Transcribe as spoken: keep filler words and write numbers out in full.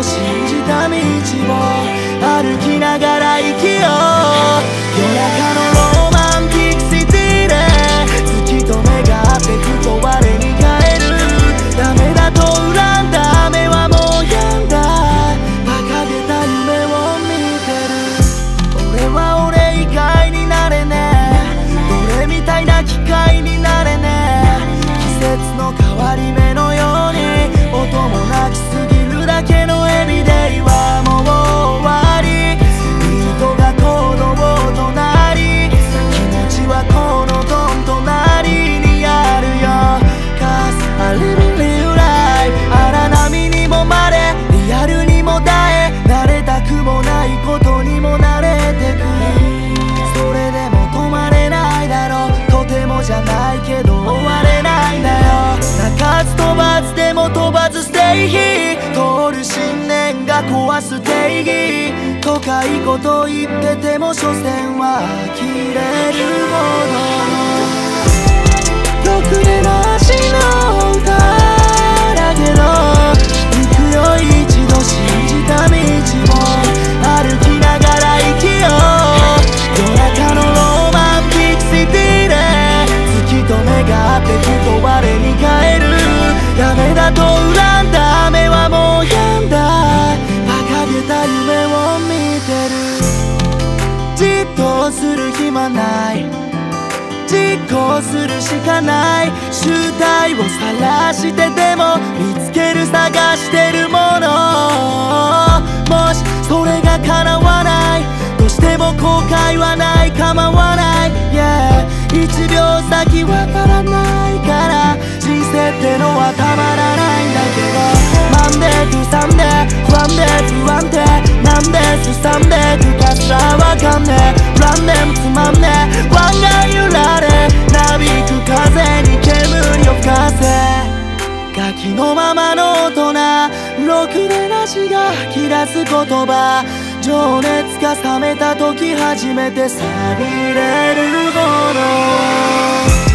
信じた道を歩きながら生きよう。夜中のロマンティックシティで突き止めがあってふと我に返る。ダメだと恨んだ雨はもう止んだ。馬鹿げた夢を見てる。俺は俺以外になれねえ。どれみたいな機械になれねえ。季節の変わり目のように音もなきすぎるだけのエビデイはもう終わり。ビートがコードを隣、気持ちはこのどん隣にあるよ。 Cause I live real life。 荒波にもまれリアルにも耐え、慣れたくもないことにも慣れてく。それでも止まれないだろう。とてもじゃないけど終われないんだよ。鳴かず飛ばずでも飛ばずステイヒー、通る信念が壊す定義。都会こと言ってても所詮は呆れるほどのろくでなしの歌だけど、行くよ一度信じた道を歩きながら生きよう。夜中のロマンティックシティで突き止めがあってふと我に返る。ダメだと恨んだ雨はもう止んだ。馬鹿げた夢を見てる。じっとする暇ない、実行するしかない。集体を晒してでも見つける探してるもの。もしそれが叶わないとしても後悔はない構わない、yeah。 いちびょう先わからないから人生ってのはたまらないんだけど、マンデートゥサンデー不安で不安定なんですさんでくかさわかんねえ。ランデムつまんねえ湾岸揺られなびく風に煙を吹かせ、ガキのままの大人ろくでなしが吐き出す言葉。情熱が冷めた時初めて錆びれるほど